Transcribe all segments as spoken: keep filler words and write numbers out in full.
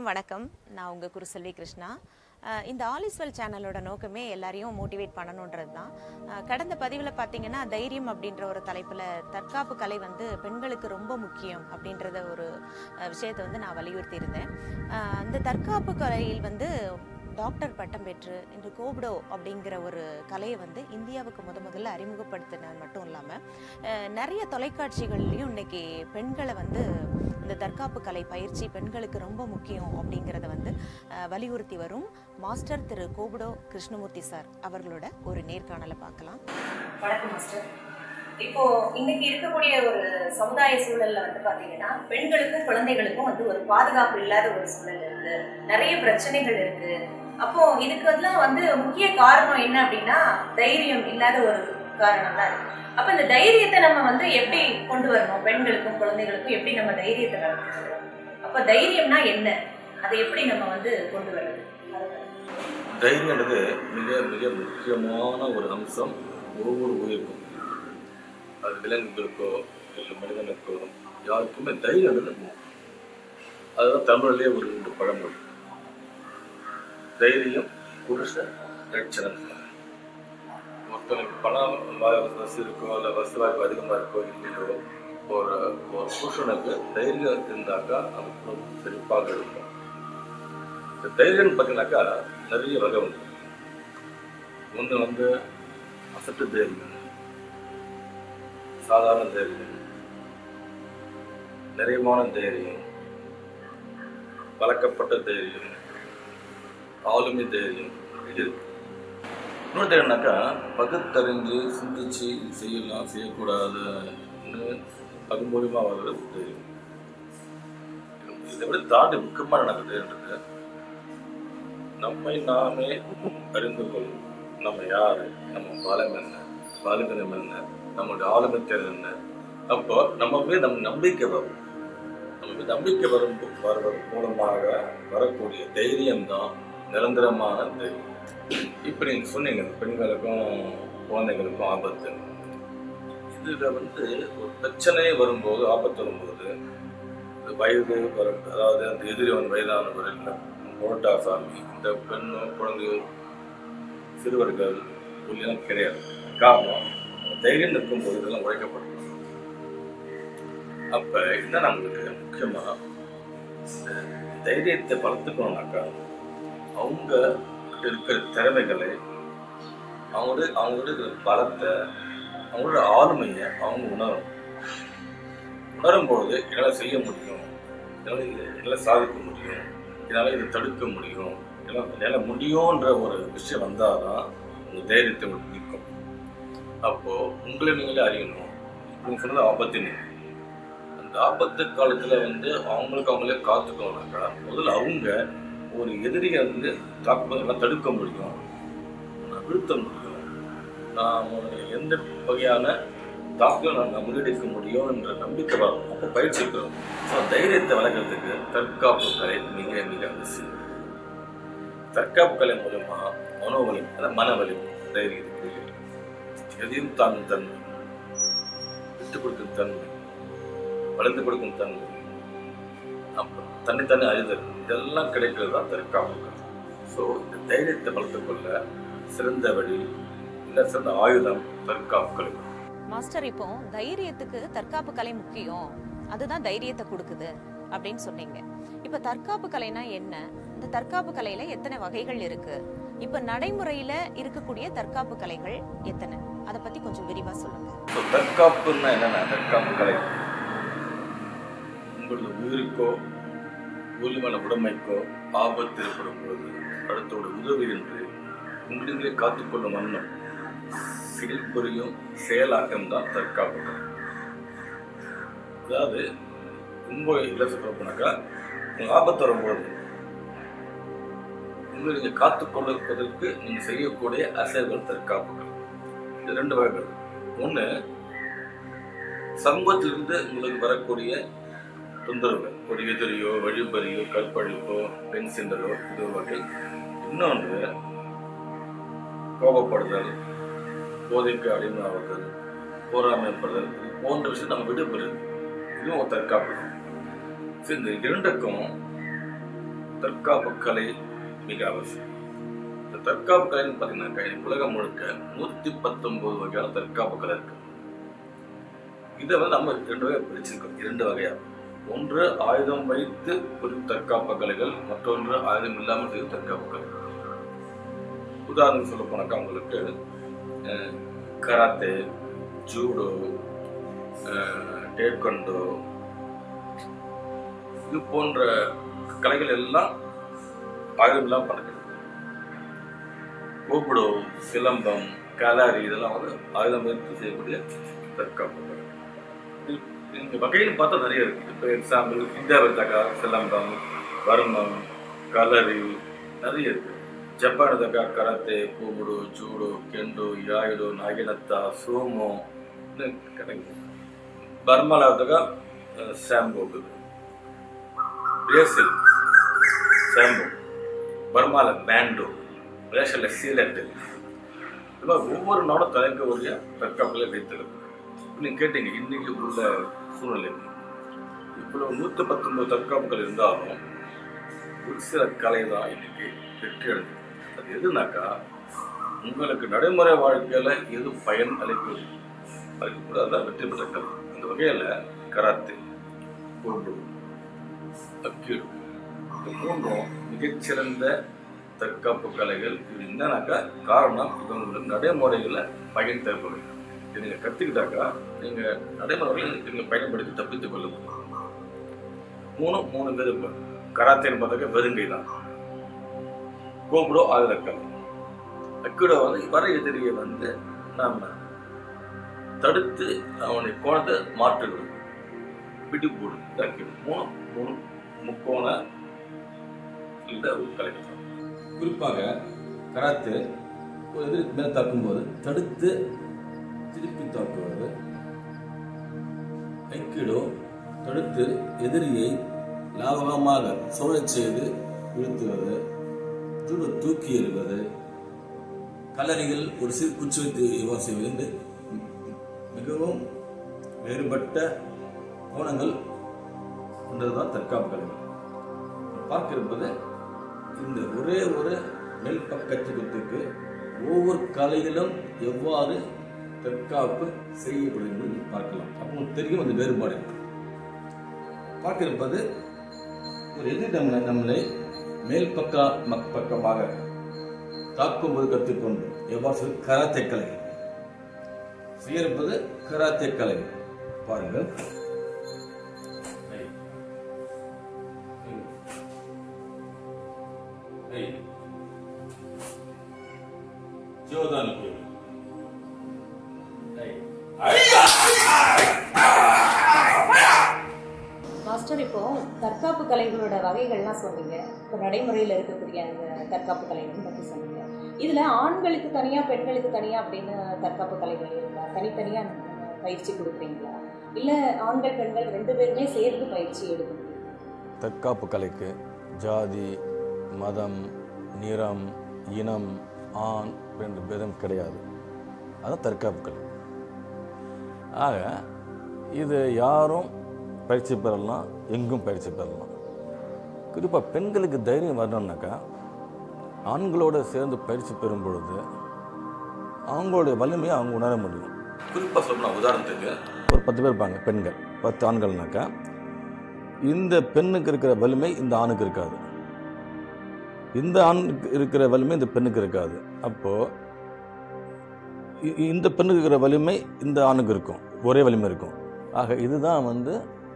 அனைவருக்கும் வணக்கம். நான் உங்கள் குருசெல்வி கிருஷ்ணா. இந்த ஆல் இஸ் வெல் சேனலோட நோக்கமே எல்லாரையும் மோட்டிவேட் பண்ணணுன்றது தான். கடந்த பதிவில் பார்த்தீங்கன்னா தைரியம் அப்படின்ற ஒரு தலைப்பில் தற்காப்பு கலை வந்து பெண்களுக்கு ரொம்ப முக்கியம் அப்படின்றத ஒரு விஷயத்தை வந்து நான் வலியுறுத்தி இருந்தேன். அந்த தற்காப்பு கலையில் வந்து டாக்டர் பட்டம் பெற்று இன்று கோப்டோ அப்படிங்கிற ஒரு கலையை வந்து இந்தியாவுக்கு முத முதல்ல அறிமுகப்படுத்தினது மட்டும் இல்லாமல் நிறைய தொலைக்காட்சிகள்லையும் இன்னைக்கு பெண்களை வந்து இந்த தற்காப்பு கலை பயிற்சி பெண்களுக்கு ரொம்ப முக்கியம் அப்படிங்கிறத வந்து வலியுறுத்தி வரும் மாஸ்டர் திரு கோப்டோ கிருஷ்ணமூர்த்தி சார் அவர்களோட ஒரு நேர்காணலை பார்க்கலாம். வணக்கம் மாஸ்டர். இப்போ இன்னைக்கு இருக்கக்கூடிய ஒரு சமுதாய சூழல்ல வந்து பாத்தீங்கன்னா பெண்களுக்கும் குழந்தைகளுக்கும் வந்து ஒரு பாதுகாப்பு இல்லாத ஒரு சூழல் இருக்கு, நிறைய பிரச்சனைகள் இருக்கு. அப்போ இதுக்கு எல்லாம் வந்து முக்கிய காரணம் என்ன அப்படின்னா தைரியம் இல்லாத ஒரு காரணம் தான் இருக்கு. அப்ப இந்த தைரியத்தை நம்ம வந்து எப்படி கொண்டு வரணும், பெண்களுக்கும் குழந்தைகளுக்கும் எப்படி நம்ம தைரியத்தை வளர்க்கணும்? அப்ப தைரியம்னா என்ன, அதை எப்படி நம்ம வந்து கொண்டு வர்றது? தைரியம்ன்றது மிக மிக முக்கியமான ஒரு அம்சம் ஒவ்வொரு உயிருக்கும். அது விலங்குகளுக்கோ இல்லை மனிதனுக்கோ யாருக்குமே தைரியம்ன்றது. அதுதான் தமிழ்லேயே ஒரு ரெண்டு பழமொழி. தைரியம் புருஷ லட்சணம். ஒருத்தனுக்கு பணம் வசதி இருக்கோ இல்லை வசதி வாய்ப்பு அதிகமாக இருக்கோ இல்லையோ ஒரு ஒரு புருஷனுக்கு தைரியம் இருந்தாக்கா அந்த குடும்பம் செழிப்பாக இருக்கும். இந்த தைரியம்னு பார்த்தீங்கன்னாக்கா நிறைய வகை உண்டு. ஒன்று வந்து அசட்டு தைரியம், சாதாரண தைரியம், நிறைவான தைரியம், பழக்கப்பட்ட தைரியம், ஆளுமை தைரியம். இது இன்னொரு தைரியம்னாக்கா பகுத்தறிஞ்சு சிந்திச்சு செய்யலாம் செய்யக்கூடாதுன்னு அது மூலியமா வர்றது தைரியம். இதை விட தாண்டி முக்கியமாக நடக்குது தைரியன்றது நம்மை நாமே அறிந்து கொள்ளும். நம்ம யாரு, நம்ம பலம் என்ன, பலவீனம் என்ன, நம்மளுடைய ஆளுமை திறன் என்ன. அப்போ நம்ம மீது நம்ம நம்பிக்கை வரும். நம்ம மீது நம்பிக்கை வரும் வருவது மூலமாக வரக்கூடிய தைரியம் தான் நிரந்தரமான தைரியம். இப்போ நீங்கள் சொன்னீங்க பெண்களுக்கும் குழந்தைங்களுக்கும் ஆபத்து. இதில் வந்து ஒரு பிரச்சனை வரும்போது, ஆபத்து வரும்போது வயது வரும், அதாவது அந்த எதிரி வந்து வயதானவர் இல்லை புரோட்டா சாமி, இந்த பெண்ணும் குழந்தைகள் சிறுவர்கள் எல்லாம் கிடையாது. காரணம் தைரியம் இருக்கும்போது இதெல்லாம் உழைக்கப்படும். அப்போ இதுதான் நம்மளுக்கு முக்கியமாக தைரியத்தை வளர்த்துக்கணும்னாக்கா அவங்க இருக்கிற திறமைகளை, அவங்களோட அவங்களோட இருக்கிற பலத்தை, அவங்களோட ஆளுமையை அவங்க உணரும். உணரும்போது என்னால் செய்ய முடியும், என்னால் இது என்னால் சாதிக்க முடியும், என்னால் இதை தடுக்க முடியும், என்னால் என்னால் முடியுன்ற ஒரு விஷயம் வந்தால் தான் உங்கள் தைரியத்தை உங்களுக்கு நிற்கும். அப்போது உங்களை நீங்களே அறியணும். நீங்கள் சொன்னது ஆபத்து. அந்த ஆபத்து காலத்தில் வந்து அவங்களுக்கு அவங்களே காத்துக்கணும்னாக்கா முதல்ல அவங்க ஒரு எதிரியை வந்து தாக்குதலாம் தடுக்க முடியும், நான் வீழ்த்த முடியும், நான் எந்த வகையான தாக்குதல் நான் முன்னெடுக்க முடியும் என்ற நம்பிக்கை வரும். அப்போ பயிற்சிக்கிறோம். ஸோ தைரியத்தை வளர்க்கறதுக்கு தற்காப்பு கலை மிக மிக அவசியம். தற்காப்பு கலை மூலமா மனோவலி, அதாவது மனவலி, தைரியத்துக்கு எதையும் தாங்கும் தன்மை, விட்டு கொடுக்கும் தன்மை, வளர்ந்து கொடுக்கும் தன்மை, அப்புறம் தன்னைத்தானே அறிதல், இதெல்லாம் கிடைக்கிறது தான் தற்காப்பு. ஸோ இந்த தைரியத்தை வளர்த்துக்கொள்ள சிறந்த வழி இல்லை சிறந்த ஆயுதம் தற்காப்பு கலை. மாஸ்டர், இப்போ தைரியத்துக்கு தற்காப்பு கலை முக்கியம், அதுதான் தைரியத்தை கொடுக்குது அப்படின்னு சொன்னீங்க. இப்ப தற்காப்பு கலைனா என்ன, இந்த தற்காப்பு கலையில எத்தனை வகைகள் இருக்கு, இப்ப நடைமுறையில இருக்கக்கூடிய தற்காப்பு கலைகள் எத்தனை, அதை பத்தி கொஞ்சம் விரிவா சொல்லுங்க. தற்காப்புன்னா என்னன்னா, தற்காப்பு கலை உங்களது உயிருக்கோ உரிமையான உடைமைக்கோ ஆபத்து ஏற்படும் பொழுது அடுத்தோட உதவி என்று உங்களிலே காத்துக்கொள்ளும் வண்ணம் செயல்புரியும் செயலாக்கம் தான் தற்காப்பு. அதாவது உங்க இல்லை சொல்லப்போனாக்கா உங்கள் ஆபத்து வரும்பொழுது உங்களை நீங்கள் காத்துக்கொள்வதற்கு நீங்கள் செய்யக்கூடிய அசைவுகள் தற்காப்புகள். இது ரெண்டு வகைகள். ஒன்று, சமூகத்திலிருந்து உங்களுக்கு வரக்கூடிய தொந்தரவுகள், ஒரு எதிரியோ வழிபறியோ கற்பழிப்போ பெண் சிண்டலோ இது ஒரு வகை. இன்னொன்று கோபப்படுதல், போதைக்கு அடிமையாகுதல், போராமைப்படுதல் போன்ற விஷயம் நம்ம விடுபடுது. இதுவும் ஒரு தற்காப்பு. இந்த இரண்டுக்கும் தற்காப்பு கலை மிக அவசியம். இந்த தற்காப்பு கலைன்னு பார்த்தீங்கன்னாக்கா உலகம் முழுக்க நூற்றி பத்தொன்பது வகையான தற்காப்பு கலை இருக்கு. இதை வந்து நம்ம ரெண்டு வகையாக பிரிச்சிருக்கோம். இரண்டு வகையா, ஒன்று ஆயுதம் வைத்து ஒரு தற்காப்பு கலைகள், மற்றொன்று ஆயுதம் இல்லாமல் செய்த தற்காப்பு கலைகள். உதாரணம் சொல்ல போனாக்கா உங்களுக்கு கராத்தே, ஜூடோ, டேக்வண்டோ இது போன்ற கலைகள் எல்லாம் ஆயுதம் இல்லாமல் பண்ணுறது. கோபுடோ, சிலம்பம், கலாரி இதெல்லாம் வந்து ஆயுதம் வைத்து செய்யக்கூடிய தற்காப்பு கலை. இந்த வகையில் பார்த்தா நிறைய இருக்கு. இப்போ எக்ஸாம்பிள் இந்தியாவை எடுத்தாக்கா சிலம்பம், வர்மம், கலரி நிறைய இருக்கு. ஜப்பான் எடுத்தாக்கா கராத்தே, கோபுடோ, ஜூடோ, கெண்டோ, யாயுடோ, நாகினத்தா, சோமோ கிடைக்கும். பர்மாவில் எடுத்தாக்கா சாம்போ இருக்குது. பிரேசில் சாம்போ, பர்மாவில் பேண்டோ, ரேஷியாவில் சீலட்டு. இது மாதிரி ஒவ்வொரு நாடும் தலைக்கக்கூடிய தற்காப்புகளை வைத்திருக்கு. நீங்கள் கேட்டீங்க இன்னைக்கு உள்ள சூழ்நிலை இப்போ நூற்றி பத்தொன்பது தற்காப்புகள் இருந்தாலும் ஒரு சில கலை தான் இன்னைக்கு வெற்றி அடைஞ்சது. அது எதுனாக்கா உங்களுக்கு நடைமுறை வாழ்க்கையில் எது பயன் அளிப்பது அளிக்கக்கூட அதான் வெற்றி பெற்ற கலை. அந்த வகையில் கராத்தே, கோபுடோ, அக்கிடோ இந்த மூன்றும் மிகச்சிறந்த தற்காப்பு கலைகள். இது என்னன்னாக்கா காரணம் இவங்களுக்கு நடைமுறைகளை பயன் தேவைப்படுது. நீங்கள் கற்றுக்கிட்டாக்கா நீங்கள் நடைமுறைகளை நீங்கள் பயன்படுத்தி தப்பித்துக் கொள்ள முடியும். மூணு மூணு பேர் கராத்தேன்னு பார்த்தாக்கா வெறுங்கை தான். கோபுடோ ஆயுதக்கலை, அக்கிடோ வந்து வர எதிரியை வந்து நாம் தடுத்து அவனுடைய கோணத்தை மாற்றுகிறது, பிடி போடு. அக்கிடோ மூணு மூணு முக்கோண இந்த ஒரு கலைகள். குறிப்பாக கராத்தே ஒரு எதிரி மேலே தாக்கும்போது தடுத்து திருப்பி தாக்குவது, ஐக்கிடோ தடுத்து எதிரியை லாபகமாக சோழச் செய்து வீழ்த்துவது, ஜூடோ தூக்கி எறிவது, கலரிகள் ஒரு சிறு குச்சி வைத்து இவ்வாறு செய்வது என்று மிகவும் வேறுபட்ட கோணங்கள் கொண்டதுதான் தற்காப்பு கலைகள். பார்க்க இருப்பது இந்த ஒரே ஒரு மேல் பக்கத்துக்கு ஒவ்வொரு கலையிலும் எவ்வாறு தற்காப்பு செய்யப்படும் என்று பார்க்கலாம். அப்போ தெரியும் அந்த வேறுபாடு. பார்க்க இருப்பது ஒரு எதிர் நம்மளை நம்மளை மேல் பக்க பக்கமாக தாக்கும்போது கற்றுக்கொண்டு எவ்வாறு சொல்லி கராத்தே கலை செய்ய இருப்பது. கராத்தே கலை பாருங்கள். ஜோதானுக்கு மாஸ்டர், இப்போ தற்காப்பு கலைகளோட வகைகள்லாம் சொன்னீங்க. இப்போ நடைமுறையில் இருக்கக்கூடிய அந்த தற்காப்பு கலைகள் பற்றி சொன்னீங்க. இதில் ஆண்களுக்கு தனியாக பெண்களுக்கு தனியாக அப்படின்னு தற்காப்பு கலைகள் இருக்கா? தனித்தனியாக பயிற்சி கொடுக்குறீங்களா, இல்லை ஆண்கள் பெண்கள் ரெண்டு பேருமே சேர்ந்து பயிற்சி எடுக்கணும்? தற்காப்பு கலைக்கு ஜாதி, மதம், நிறம், இனம், ஆண் ரெண்டு பேரும் கிடையாது. அதுதான் தற்காப்பு கலை. ஆக இது யாரும் பயிற்சி பெறலாம், எங்கும் பயிற்சி பெறலாம். குறிப்பாக பெண்களுக்கு தைரியம் வரணும்னாக்கா ஆண்களோடு சேர்ந்து பயிற்சி பெறும் பொழுது அவங்களுடைய வலிமையை அவங்க உணர முடியும். குறிப்பாக சொல்லணும், உதாரணத்துக்கு ஒரு பத்து பேர் இருப்பாங்க பெண்கள், பத்து ஆண்கள்னாக்கா இந்த பெண்ணுக்கு இருக்கிற வலிமை இந்த ஆணுக்கு இருக்காது, இந்த ஆணுக்கு இருக்கிற வலிமை இந்த பெண்ணுக்கு இருக்காது. அப்போது இந்த பெண்ணுக்கு இருக்கிற வலிமை இந்த ஆணுக்கு இருக்கும், ஒரே வலிமை இருக்கும். ஆக இதுதான் வந்து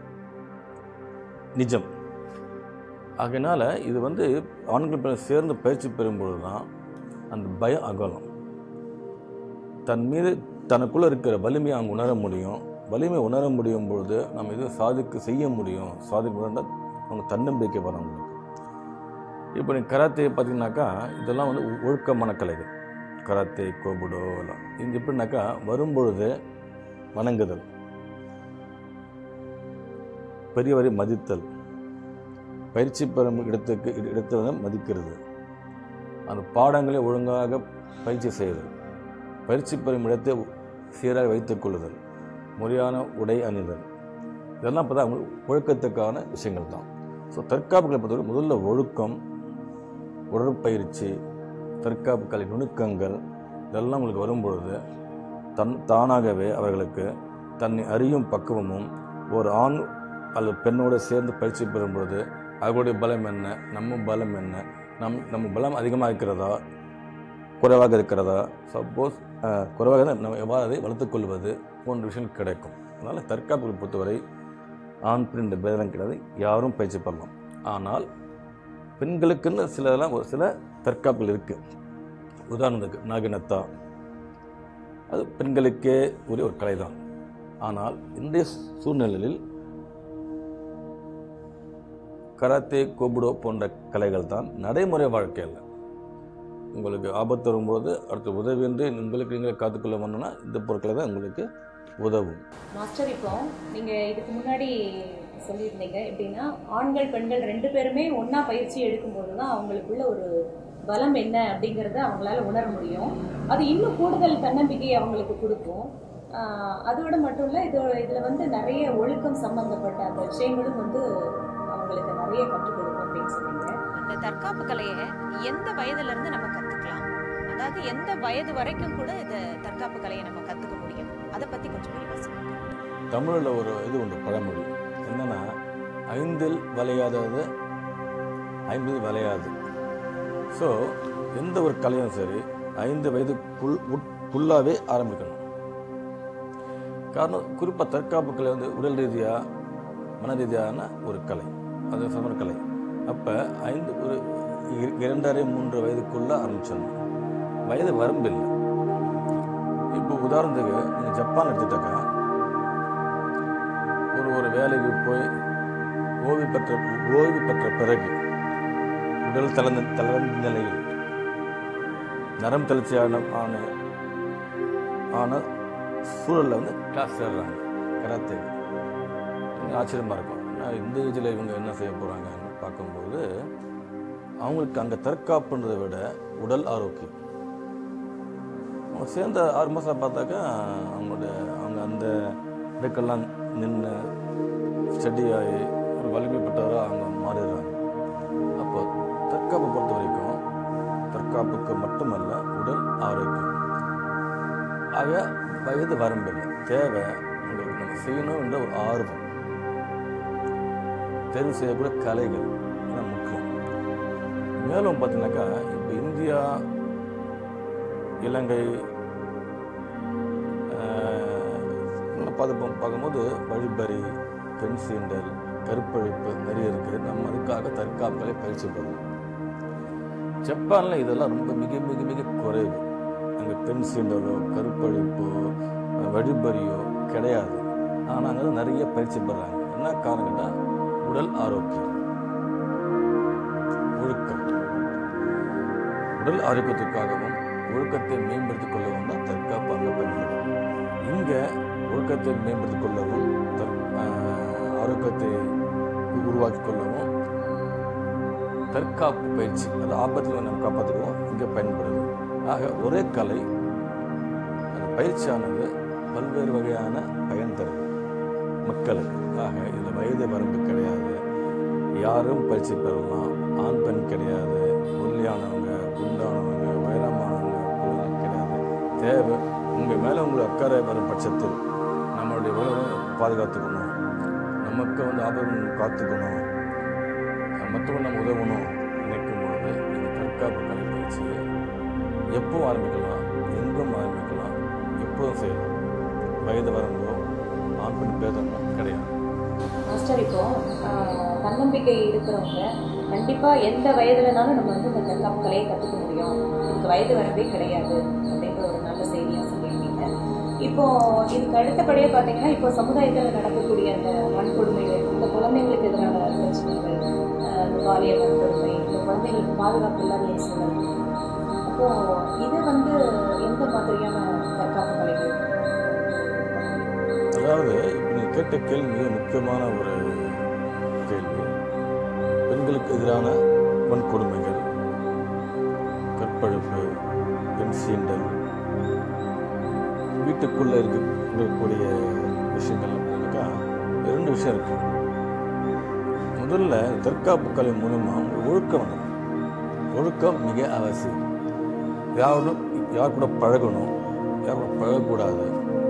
நிஜம். ஆகையினால இது வந்து ஆண்கள் சேர்ந்து பயிற்சி பெறும்பொழுது தான் அந்த பயம் அகலும். தன் மீது தனக்குள்ளே இருக்கிற வலிமையை அவங்க உணர முடியும். வலிமை உணர முடியும் பொழுது நம்ம எதுவும் சாதிக்க செய்ய முடியும். சாதிக்க முடியால் அவங்க தன்னம்பிக்கை வரும் அவங்களுக்கு. இப்போ நீங்கள் கராத்தே பார்த்தீங்கன்னாக்கா இதெல்லாம் வந்து ஒழுக்கமான கலைகள். கராத்தே, கோபுடோ எல்லாம் இது எப்படின்னாக்கா வரும்பொழுது வணங்குதல், பெரியவரை மதித்தல், பயிற்சி பெறும் இடத்துக்கு இடத்தை வந்து மதிக்கிறது, அந்த பாடங்களை ஒழுங்காக பயிற்சி செய்தல், பயிற்சி பெறும் இடத்தை சீராக வைத்துக் கொள்ளுதல், முறையான உடை அணிதல், இதெல்லாம் இப்போ தான் ஒழுக்கத்துக்கான விஷயங்கள் தான். ஸோ தற்காப்பு கலை பொறுத்தவரை முதல்ல ஒழுக்கம், உடற்பயிற்சி, தற்காப்பு கலை நுணுக்கங்கள் இதெல்லாம் உங்களுக்கு வரும்பொழுது தன் தானாகவே அவர்களுக்கு தன்னை அறியும் பக்குவமும் ஒரு ஆண் அல்லது பெண்ணோடு சேர்ந்து பயிற்சி பெறும்பொழுது அவர்களுடைய பலம் என்ன, நம்ம பலம் என்ன, நம் நம்ம பலம் அதிகமாக இருக்கிறதா குறைவாக இருக்கிறதா, சப்போஸ் குறைவாக இருந்தால் நம்ம எவ்வாறு அதை வளர்த்துக்கொள்வது போன்ற விஷயங்கள் கிடைக்கும். அதனால் தற்காப்புகளை பொறுத்தவரை ஆண் பெண் என்ற பேதம் கிடையாது, யாரும் பயிற்சி பண்ணலாம். ஆனால் பெண்களுக்குன்னு சிலதெல்லாம் ஒரு சில தற்காப்புகள் இருக்குது. உதாரணத்துக்கு நாகினத்தா, அது பெண்களுக்கே உரிய ஒரு கலை தான். ஆனால் இன்றைய சூழ்நிலையில் கராத்தே, கோபுடோ போன்ற கலைகள் தான் நடைமுறை வாழ்க்கையில் உங்களுக்கு ஆபத்து வரும்பொழுது அடுத்த உதவி என்று உங்களுக்கு நீங்களே காத்துக்கொள்ள வேணும்னா இந்த பொருட்களை தான் உங்களுக்கு உதவும். மாஸ்டர், இப்போ நீங்கள் இதுக்கு முன்னாடி சொல்லியிருந்தீங்க எப்படின்னா ஆண்கள் பெண்கள் ரெண்டு பேருமே ஒன்றா பயிற்சி எடுக்கும்போது தான் அவங்களுக்குள்ள ஒரு பலம் என்ன அப்படிங்கிறத அவங்களால உணர முடியும். அது இன்னும் கூடுதல் தன்னம்பிக்கை அவங்களுக்கு கொடுக்கும். அதோடு மட்டும் இல்லை, இது இதில் வந்து நிறைய ஒழுக்கம் சம்மந்தப்பட்ட அந்த விஷயங்களும் வந்து அவங்களுக்கு நிறைய கற்றுக் கொடுக்கும் அப்படின்னு சொன்னீங்க. இந்த தற்காப்பு கலையை எந்த வயதுலேருந்து நம்ம கற்றுக்கலாம்? அதாவது எந்த வயது வரைக்கும் கூட இந்த தற்காப்பு கலையை நம்ம கற்றுக்க முடியும்? அதை பற்றி கொஞ்சம் விரிவாக சொல்லுங்க. தமிழில் ஒரு இது உண்டு பழமொழி, என்னன்னா ஐந்தில் வளையாதது ஐம்பதில் வளையாது. ஸோ எந்த ஒரு கலையும் சரி ஐந்து வயதுக்குள் உட்குள்ளாவே ஆரம்பிக்கணும். காரணம், குறிப்பாக தற்காப்பு கலை வந்து உடல் ரீதியாக மன ரீதியான ஒரு கலை, அது சமர கலை. அப்போ ஐந்து ஒரு இரண்டரை மூன்று வயதுக்குள்ளே ஆரம்பிச்சிடணும். வயது வரம்பில்லை. இப்போ உதாரணத்துக்கு நீங்கள் ஜப்பான் எடுத்துட்டாக்கா, ஒரு ஒரு வேலைக்கு போய் ஓய்வு பெற்ற ஓய்வு பெற்ற பிறகு உடல் தளர்ந்த தளர்ந்த நிலையில் நரம் தளர்ச்சியான ஆன ஆன சூழலில் வந்து கிளாஸ் சேர்றாங்க கராத்தேக்கு. ஆச்சரியமாக இருக்கும். நான் இந்த ஏஜில் இவங்க என்ன செய்ய போகிறாங்கன்னு பார்க்கும்போது அவங்களுக்கு அங்கே தற்காப்புன்றதை விட உடல் ஆரோக்கியம். அவங்க சேர்ந்த ஆறு மாதம் பார்த்தாக்கா அவங்களுடைய அவங்க அந்த இடக்கெல்லாம் நின்று ஸ்டடி ஆகி ஒரு வலிமை பெற்றவராக அவங்க மாறிடுறாங்க. அப்போ தற்காப்பை பொறுத்த வரைக்கும் தற்காப்புக்கு மட்டுமல்ல உடல் ஆரோக்கியம். ஆக வயது வரம்பில்லை, தேவை உங்களுக்கு நம்ம செய்யணும் என்ற ஒரு ஆர்வம், தேர்வு செய்யக்கூடிய கலைகள் தான் முக்கியம். மேலும் பார்த்தீங்கன்னாக்கா இப்போ இந்தியா, இலங்கை பார்த்து பார்க்கும்போது வழிபறி, பெண் சீண்டல், கருப்பழிப்பு நிறைய இருக்குது. நம்ம அதுக்காக தற்காப்புகளை பயிற்சி பண்ணுவோம். ஜப்பானில் இதெல்லாம் ரொம்ப மிக மிக மிக குறைவு. அங்கே பெண் சீண்டலோ கருப்பழிப்போ வழிபறியோ கிடையாது. ஆனால் அங்கே நிறைய பயிற்சி பெறாங்க. என்ன காரணம்னா உடல் ஆரோக்கியம், ஒழுக்கம். உடல் ஆரோக்கியத்துக்காகவும் ஒழுக்கத்தை மேம்படுத்திக் கொள்ளவும் தான் தற்காப்பு அங்கே பயன்படுது. இங்கே ஒழுக்கத்தை மேம்படுத்திக் கொள்ளவும் ஆரோக்கியத்தை உருவாக்கி கொள்ளவும் தற்காப்பு பயிற்சி, அது ஆபத்தில் நம்ம காப்பாற்றுவோம், இங்கே பயன்படுது. ஆக ஒரே கலை அந்த பயிற்சியானது பல்வேறு வகையான பயன் தருது மக்களுக்கு. ஆக இதில் வயது வரம்பு கிடையாது, யாரும் பயிற்சி பெறலாம். ஆண் பெண் கிடையாது, ஒல்லியானவங்க, குண்டானவங்க, உயரமானவங்க கிடையாது. தேவை உங்கள் மேலே உங்களை அக்கறை வரும் பட்சத்தில் நம்மளுடைய உறவை பாதுகாத்துக்கணும், நமக்கு வந்து ஆபத்து காத்துக்கணும், மற்றவங்க நம்ம உதவணும் நினைக்கும் பொழுது இந்த தற்காப்பு கலை பயிற்சியை எப்பவும் ஆரம்பிக்கலாம், எங்கும் ஆரம்பிக்கலாம், எப்போதும் செய்யலாம். வயது வரம்போ ஆண் பெண் பேதமோ கிடையாது. மாஸ்டர், இப்போ தன்னம்பிக்கை இருக்கிறவங்க கண்டிப்பாக எந்த வயதுலனாலும் நம்ம வந்து இந்த தற்காப்பு கலையை கற்றுக்க முடியும், இதுக்கு வயது வரம்பே கிடையாது அப்படின்ற ஒரு நல்ல செய்தியாக சொல்லியிருக்கீங்க. இப்போது இதுக்கு அடுத்தபடியாக பார்த்தீங்கன்னா, இப்போ சமுதாயத்தில் நடக்கக்கூடிய அந்த வன்கொடுமைகள், இந்த குழந்தைங்களுக்கு எதிரான பிரச்சனைகள், இந்த பாலியல் வன்கொடுமை, இந்த குழந்தைங்களுக்கு பாதுகாப்பு இல்லாத சூழல், அப்போது இது வந்து எந்த மாதிரியான தற்காப்பு கலைகள்? அதாவது இப்போ நீங்கள் கேட்ட கேள்வி மிக முக்கியமான ஒரு கேள்வி. பெண்களுக்கு எதிரான வன்கொடுமைகள், கற்பழிப்பு, பெண் சீண்டல், வீட்டுக்குள்ளே இருக்க இருக்கக்கூடிய விஷயங்கள் அப்படின்னாக்கா ரெண்டு விஷயம் இருக்குது. முதல்ல தற்காப்பு கலை மூலமாக ஒழுக்கம் வரும். ஒழுக்கம் மிக அவசியம். யாரும் யார் கூட பழகணும், யார் கூட பழகக்கூடாது,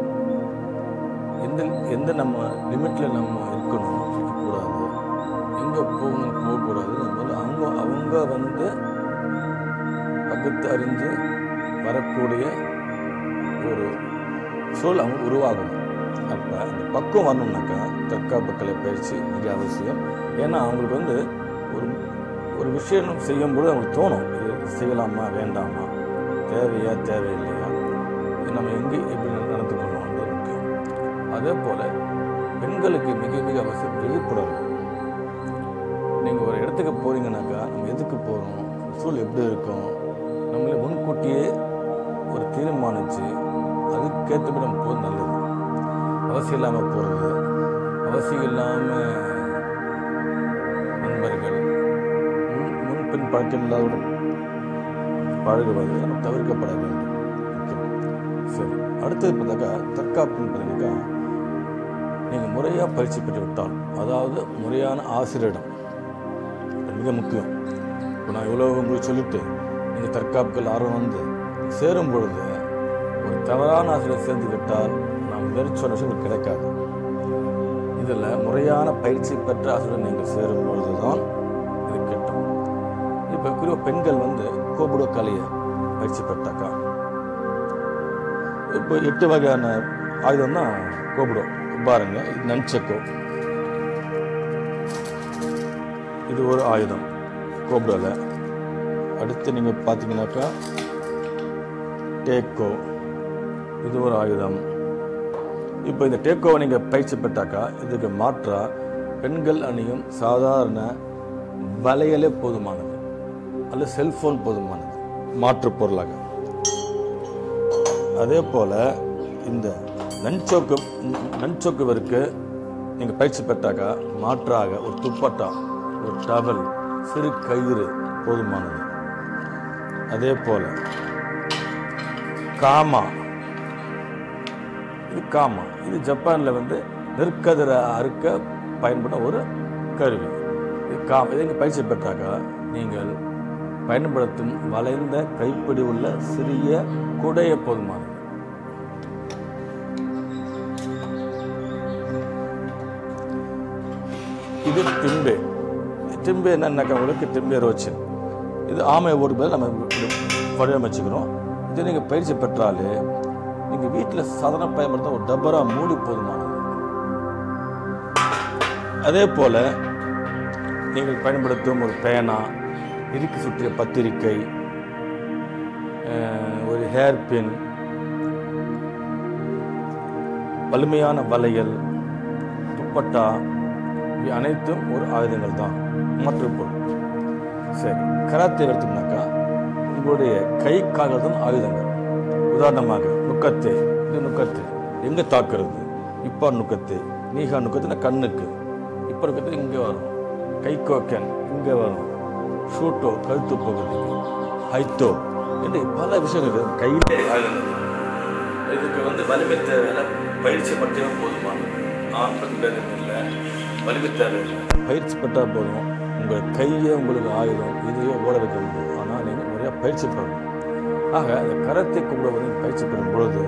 எந்த எந்த நம்ம லிமிட்டில் நம்ம இருக்கணும் இருக்கக்கூடாது, எங்கே போகணும் போகக்கூடாது, அவங்க அவங்க வந்து பகுத்து அறிஞ்சு வரக்கூடிய ஒரு சூழல் அவங்க உருவாகணும். அப்போ அந்த பக்குவம் வரணும்னாக்கா தற்காப்பு கலை பயிற்சி மிக அவசியம். ஏன்னா அவங்களுக்கு வந்து ஒரு ஒரு விஷயம் செய்யும்போது அவங்களுக்கு தோணும், இது செய்யலாமா வேண்டாமா, தேவையா தேவையில்லையா, நம்ம எங்கே எப்படி நடந்துக்கணும்ன்றது முக்கியம். அதே போல் பெண்களுக்கு மிக மிக அவசியம் விழிப்புணர்வு. நீங்கள் ஒரு இடத்துக்கு போகிறீங்கன்னாக்கா நம்ம எதுக்கு போகிறோம், சூழல் எப்படி இருக்கும், நம்மளே முன்கூட்டியே ஒரு தீர்மானித்து அதுக்கேற்றபடி நம்ம போகிறது நல்லது. அவசியம் இல்லாமல் போகிறது, அவசியம் இல்லாமல் நண்பர்கள் முன் முன்பின் பழக்கம் இல்லாத பழகுவது நம்ம தவிர்க்கப்பட வேண்டும். சரி, அடுத்தது பார்த்தாக்கா தற்காப்புன்னு பார்த்தீங்கன்னாக்கா நீங்கள் முறையாக பயிற்சி பெற்று விட்டால், அதாவது முறையான ஆசிரியரிடம், மிக முக்கியம். இப்போ நான் இவ்வளோ உங்களுக்கு சொல்லிவிட்டு நீங்கள் தற்காப்புகள் ஆர்வம் வந்து சேரும் பொழுது ஒரு தவறான ஆசிரியர் சேர்ந்து விட்டால் நாம் வெறிச்சொன்ன விஷயம் கிடைக்காது. இதில் முறையான பயிற்சி பெற்ற ஆசிரியர் நீங்கள் சேரும் பொழுது தான் இது கிட்டும். இப்போ குறிப்பாக பெண்கள் வந்து கோபுட கலையை பயிற்சி பெற்றாக்கா இப்போ எட்டு வகையான ஆயுதம் தான் கோபுடம். பாருங்க, இது நன்சக்கோ, இது ஒரு ஆயுதம் கோபுடல. அடுத்து நீங்கள் பார்த்தீங்கன்னாக்கா டேக்கோ, இது ஒரு ஆயுதம். இப்போ இந்த டேக்கோவை நீங்கள் பயிற்சி பெற்றாக்கா இதுக்கு மாற்றா பெண்கள் அணியும் சாதாரண வளையலே போதுமானது, அல்லது செல்ஃபோன் போதுமானது மாற்று பொருளாக. அதே போல் இந்த நன்சோக்கு நன்சோக்குவருக்கு நீங்கள் பயிற்சி பெற்றாக்கா மாற்றாக ஒரு துப்பட்டா, ஒரு டவல், சிறு கயிறு போதுமானது. அதே போல் காமா, இது காமா, இது ஜப்பானில் வந்து நெற்கதிரை அறுக்க பயன்படும் ஒரு கருவி. இது காமா, இதை நீங்கள் பயிற்சி பெற்றாக்கா நீங்கள் பயன்படுத்தும் வளைந்த கைப்பிடி உள்ள சிறிய குடைய போதுமானது. இது டிம்பே. டிம்பே என்னன்னாக்கா உங்களுக்கு டிம்பே ரோச்சு, இது ஆமை ஓடு போது நம்ம வடிவமைச்சுக்கிறோம். இது நீங்கள் பயிற்சி பெற்றாலே நீங்கள் வீட்டில் சாதாரண பயன்படுத்த ஒரு டப்பரா மூடி போதுமானது. அதே போல் நீங்கள் பயன்படுத்தும் ஒரு பேனா, இறுக்கி சுற்றிய பத்திரிக்கை, ஒரு ஹேர் பின், வலிமையான வளையல், துப்பட்டா, இவை அனைத்தும் ஒரு ஆயுதங்கள் தான், மாற்றுப் பொருள். சரி, கராத்தே எடுத்தோம்னாக்கா உங்களுடைய கை கால்கள் தான் ஆயுதங்கள். உதாரணமாக நுக்கத்தே, இது நுக்கத்தே எங்கே தாக்குறது, இப்போ நுக்கத்தே, நீகா நுக்கத்துனா கண்ணுக்கு, இப்போ நுக்கத்தே இங்கே வரும், கை கோக்கன் இங்கே வரும், ஷூட்டோ கழுத்து பகுதிக்கு, ஹைத்தோ என்று பல விஷயங்கள் கையிலே ஆயுதங்கள். இதுக்கு வந்து வலிமை தேவையில்லை, பயிற்சி மட்டுமே போதுமானது. ஆண் பெண் பேதம் இல்லை, வலிமை தேவையில்லை, பயிற்சி பெற்றால் போதும். உங்கள் கையை உங்களுக்கு ஆயுதம், இதையோ ஓட வைக்க முடியும். ஆனால் நீங்கள் நிறையா பயிற்சி பெறணும். ஆக அந்த கராத்தே கூட வந்து பயிற்சி பெறும் பொழுது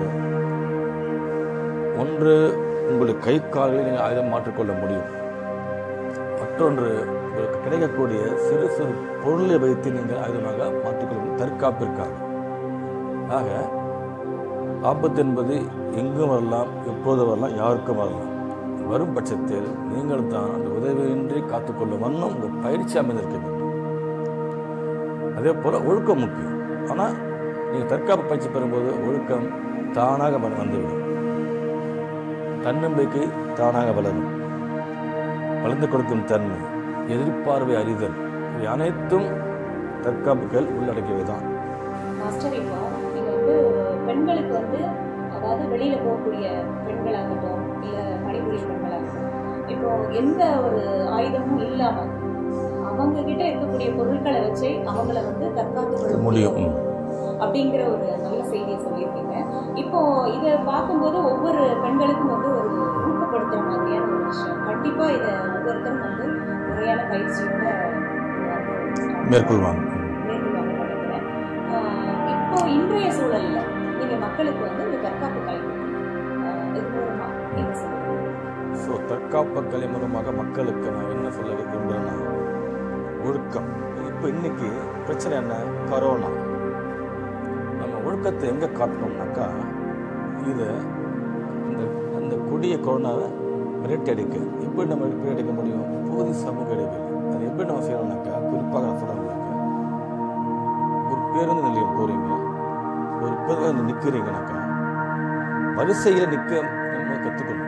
ஒன்று உங்களுடைய கை கால்களை நீங்கள் ஆயுதம் மாற்றிக்கொள்ள முடியும். மற்றொன்று உங்களுக்கு கிடைக்கக்கூடிய சிறு சிறு பொருளை வைத்து நீங்கள் ஆயுதமாக மாற்றிக்கொள்ள தற்காப்பிற்காக. ஆக ஆபத்து என்பது எங்கும் வரலாம், எப்போது வரலாம், யாருக்கும் வரலாம். வரும் பட்சத்தில் நீங்கள் தான் அந்த உதவியின்றி காத்துக்கொள்ளும் வண்ணம் உங்கள் பயிற்சி அமைந்திருக்க வேண்டும். அதே போல் ஒழுக்கம் முக்கியம். ஆனால் நீங்கள் தற்காப்பு பயிற்சி பெறும்போது ஒழுக்கம் தானாக வந்துவிடும். தன்னம்பிக்கை தானாக வளரும். வளர்ந்து கொடுக்கும் தன்மை, எதிர்பார்வை அறிதல், இவை அனைத்தும் தற்காப்புகள் உள்ளடக்கியவை தான். மாஸ்டர், இப்போ நீங்கள் வந்து பெண்களுக்கு வந்து அதாவது வெளியில் போகக்கூடிய பெண்களாகட்டும் இல்லை பணிபுரியும் பெண்களாகட்டும், இப்போ எந்த ஒரு ஆயுதமும் இல்லாமல் அவங்க கிட்ட இருக்கக்கூடிய பொருட்களை வச்சு அவங்கள வந்து தற்காத்து கொள்ள முடியும் அப்படிங்கிற ஒரு நல்ல செய்தியை சொல்லியிருக்கீங்க. இப்போ இதை பார்க்கும்போது ஒவ்வொரு பெண்களுக்கும் வந்து ஒரு ஊக்கப்படுத்துகிற மாதிரியான ஒரு விஷயம். கண்டிப்பாக இதை ஒவ்வொருத்தரும் வந்து முறையான பயிற்சியோட மேற்கொள்வாங்க. மேற்கொள்வாங்க நினைக்கிறேன். இப்போ இன்றைய சூழல்ல நீங்க மக்களுக்கு வந்து இந்த தற்காப்பு கலை இது மூலமா என்ன சொல்லுங்க? ஸோ தற்காப்பு கலை மூலமாக மக்களுக்கு நான் என்ன சொல்ல விரும்புகிறேன்னா, ஒழுக்கம். இப்போ இன்னைக்கு பிரச்சனை என்ன? கரோனா. நம்ம ஒழுக்கத்தை எங்கே காட்டணும்னாக்கா, இதை இந்த அந்த கொடிய கொரோனாவை விரட்டி அடிக்க எப்படி நம்ம விரட்டி அடிக்க முடியும்? போதிய சமூக இடைவெளி. அது எப்படி நம்ம செய்யணும்னாக்கா, குறிப்பாக நான் சொல்கிறேன்னாக்கா, ஒரு பேருந்து நிலையம் போகிறீங்க, ஒரு பேருந்து நிற்கிறீங்கனாக்கா வரிசையில் நிற்க நம்ம கற்றுக்கணும்.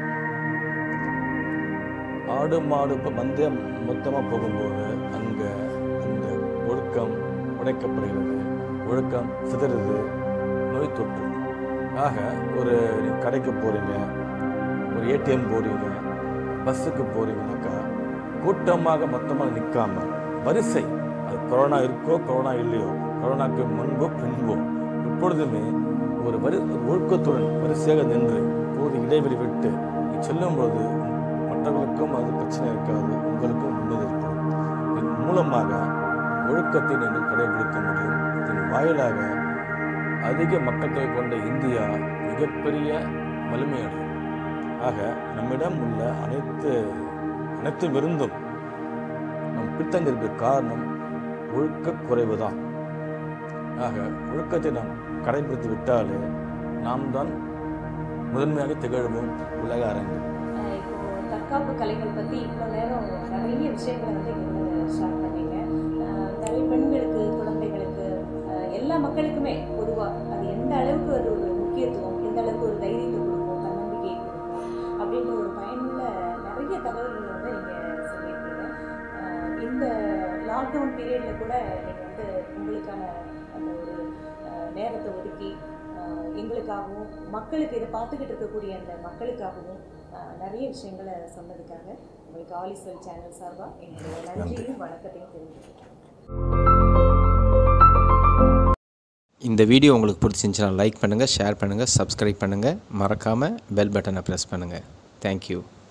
ஆடு மாடு இப்போ மந்தம் மொத்தமாக போகும்போது அங்கே அந்த ஒழுக்கம் உடைக்கப்படுகிறது, ஒழுக்கம் சிதறுது, நோய் தொற்று. ஆக ஒரு கடைக்கு போகிறீங்க, ஒரு ஏடிஎம் போகிறீங்க, பஸ்ஸுக்கு போகிறீங்கனாக்கா கூட்டமாக மொத்தமாக நிற்காம வரிசை, அது கொரோனா இருக்கோ கொரோனா இல்லையோ, கொரோனாக்கு முன்போ பின்போ எப்பொழுதுமே ஒரு வரி ஒழுக்கத்துடன் வரிசையாக நின்று போது இடைவெளி விட்டு செல்லும்போது மற்றவர்களுக்கும் அது பிரச்சனை இருக்காது, உங்களுக்கும் நிம்மதி இருக்கும். இதன் மூலமாக ஒழுக்கத்தை நீங்கள் கடைபிடிக்க முடியும். இதன் வாயிலாக அதிக மக்கள் தொகை கொண்ட இந்தியா மிகப்பெரிய வலிமையடையும். ஆக நம்மிடம் உள்ள அனைத்து அனைத்தும் இருந்தும் நம் பின்தங்கியிருக்க காரணம் ஒழுக்க குறைவு தான். ஆக ஒழுக்கத்தை நாம் கடைபிடித்து விட்டாலே நாம் தான் முதன்மையாக திகழ்வோம் உலக அரங்கில். இப்போ தற்காப்பு கலைகள் பற்றி இவ்வளோ நேரம் நிறைய விஷயங்களை வந்து எங்களோட ஷேர் பண்ணீங்க. நிறைய பெண்களுக்கு, குழந்தைகளுக்கு, எல்லா மக்களுக்குமே பொதுவாக அது எந்த அளவுக்கு அது ஒரு முக்கியத்துவம், எந்த அளவுக்கு ஒரு தைரியத்தை கொடுக்கும், தன்னம்பிக்கையை கொடுக்கும் அப்படின்ற ஒரு பயனுள்ள நிறைய தகவல்களை வந்து நீங்கள் சொல்லியிருக்கீங்க. இந்த லாக்டவுன் பீரியடில் கூட நீங்கள் வந்து உங்களுக்கான அந்த ஒரு நேரத்தை ஒதுக்கி எங்களுக்காகவும் மக்களுக்கு இதை பார்த்துக்கிட்டு இருக்கக்கூடிய அந்த மக்களுக்காகவும் நிறைய விஷயங்களை சொன்னதுக்காக உங்களுக்கு ஆலிஸ்வெல் சேனல் சார்பாக எங்களுடைய நன்றியும் வணக்கத்தையும் தெரிவிச்சுக்கிறேன். இந்த வீடியோ உங்களுக்கு பிடிச்சிருந்துச்சுன்னா லைக் பண்ணுங்கள், ஷேர் பண்ணுங்கள், சப்ஸ்கிரைப் பண்ணுங்கள், மறக்காமல் பெல் பட்டனை ப்ரெஸ் பண்ணுங்கள். தேங்க்யூ.